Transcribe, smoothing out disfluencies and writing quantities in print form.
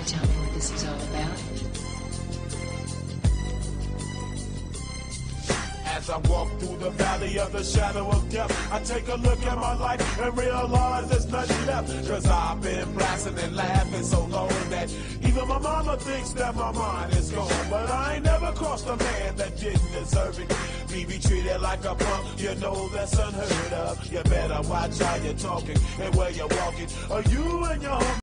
tell me what this is all about? As I walk through the valley of the shadow of death, I take a look at my life and realize there's nothing left. Cause I've been blasting and laughing so long that even my mama thinks that my mind is gone. But I ain't never crossed a man that didn't deserve it. Me be treated like a punk, you know that's unheard of. You better watch how you're talking and where you're walking, or you and your